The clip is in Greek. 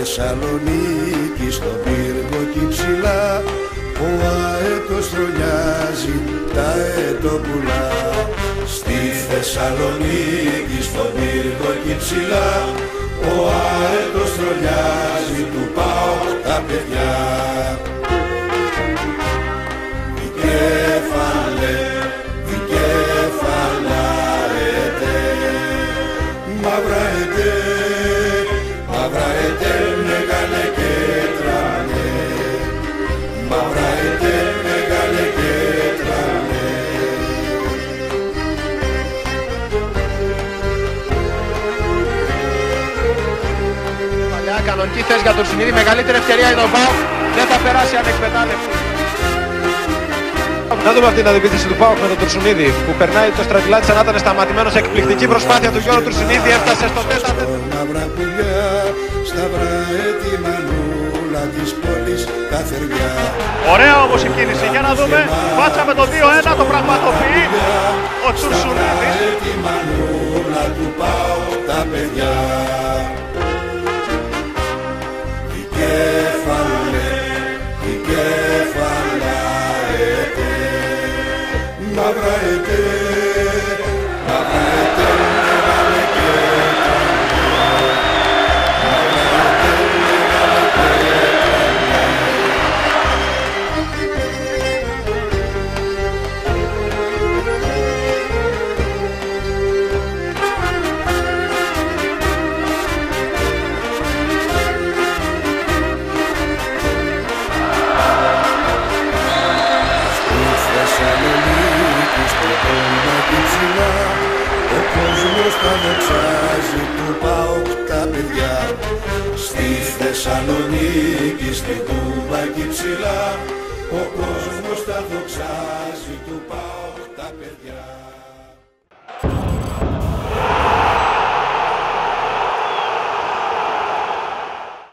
Θεσσαλονίκη στον πύργο κι ψηλά, ο αέτος τρολιάζει τα αετοπουλά. Στη Θεσσαλονίκη στον πύργο κι ψηλά, ο αέτος τρολιάζει του ΠΑΟΚ τα παιδιά. Μαύρα ετέ, μαύρα ετέ, μεγάλε και τρανέ. Μαύρα ετέ, μεγάλε και τρανέ. Παλιά κανονική θέση για τον Τουρσουνίδη, μεγαλύτερη ευκαιρία είναι ο ΠΑΟΚ, δεν θα περάσει ανεκμετάλλευτη. Να δούμε αυτή την αντιπίθεση του ΠΑΟΚ με τον Τουρσουνίδη που περνάει το στρατιλάτι σαν να ήταν σταματημένος. Εκπληκτική προσπάθεια του Γιώργου Τουρσουνίδη, έφτασε στο τέταρτο. Μαύρα πουλιά, σταυρά έτη μανούλα της πόλης τα θεριά. Ωραία όμως η κίνηση, για να δούμε. Πάτσα με το 2-1, το πραγματοποιεί ο Τουρσουνίδης. Έτη μανούλα του ΠΑΟΚ τα παιδιά. Μαύρα ετέ, μαύρα ετέ, μεγάλε και τρανέ. Μαύρα ετέ, μεγάλε και ο κόσμος τα δοξάζει του ΠΑΟΚ τα παιδιά. Στη Θεσσαλονίκη, στην Τούμπα κι ψηλά, ο κόσμος τα δοξάζει του ΠΑΟΚ τα παιδιά.